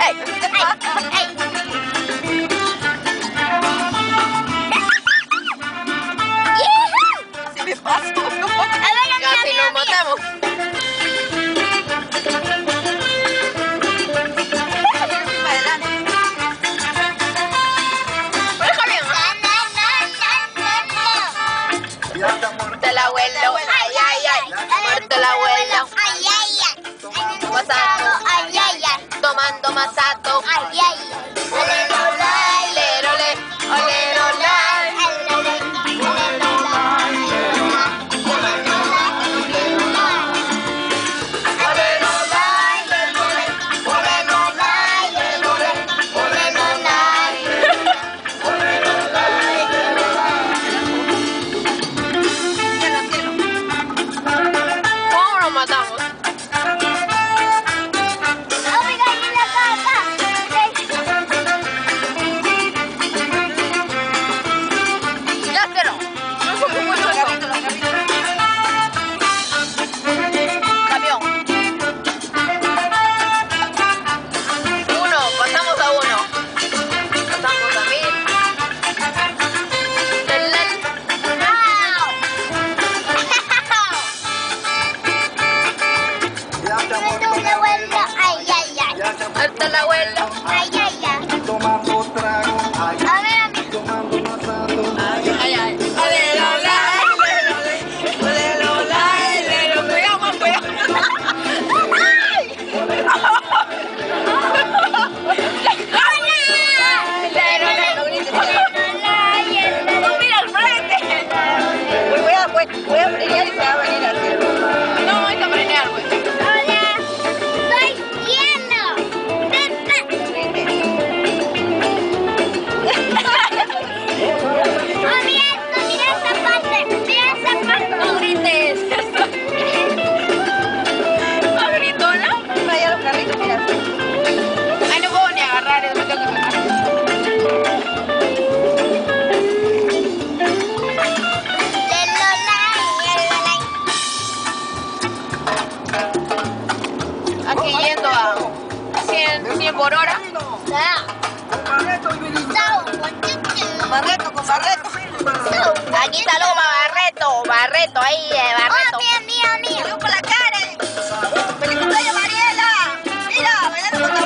¡Ey! ¡Ey! Si me paso. Casi nos matamos. Muerto el abuelo, ay, ay, ay. Muerto el abuelo, Ay, ay, ay. Masato. Ay, ay, ay. Tomando masato. Ay, ay, ay. Olelolay. Lerole, olerolay. ¿Cómo nos matamos? Ya cero. No fue muy bueno eso. Camión. Uno, pasamos a uno. Pasamos a 1000. Ay, ay, ay. Muerto el abuelo. Ay, ay, ay. Tomando trago, ay, A ver, a mí. tomando masato. Ay, ay, ay. Olerolay, olerolay, olerolay. Cuidado, cuidado. No mira al frente. Voy a frenar y se va a venir así. No, hay que frenar, güey. Hola, soy hielo. Oh, mira esto, mira esa parte, mira esa parte. No grites. ¿No gritona? Vaya los carritos, mira. Ay, no puedo ni agarrar, me tengo que sacar. Aquí yendo a 100 por hora. Barreto, con Barreto. Aquí saludo a Barreto, Barreto, ahí, Barreto. Oh, mía, mía, mía. Saludos para la Karen. ¡Feliz cumpleaños, Mariela! Mira, bailando con